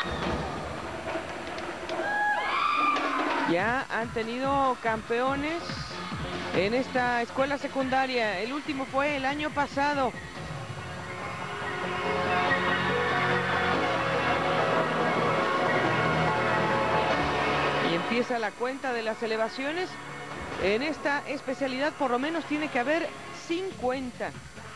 Ya han tenido campeones en esta escuela secundaria. El último fue el año pasado. Y empieza la cuenta de las elevaciones. En esta especialidad por lo menos tiene que haber 50.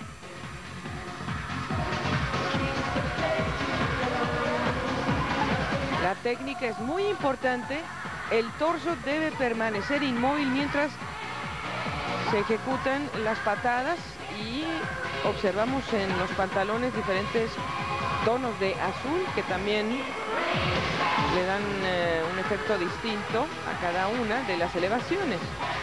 La técnica es muy importante. El torso debe permanecer inmóvil mientras se ejecutan las patadas y observamos en los pantalones diferentes tonos de azul que también le dan un efecto distinto a cada una de las elevaciones.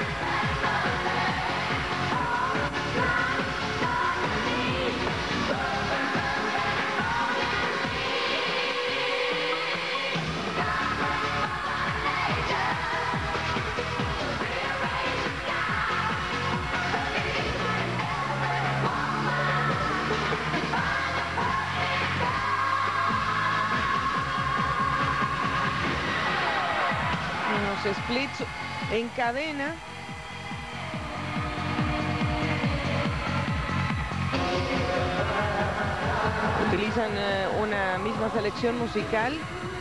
Splits en cadena. Utilizan una misma selección musical,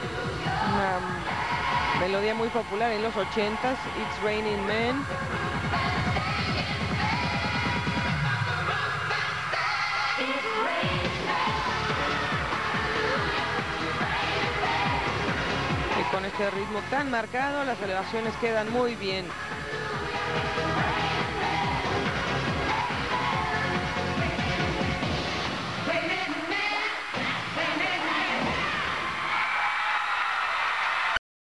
una melodía muy popular en los 80s, It's Raining Men. Con este ritmo tan marcado, las elevaciones quedan muy bien.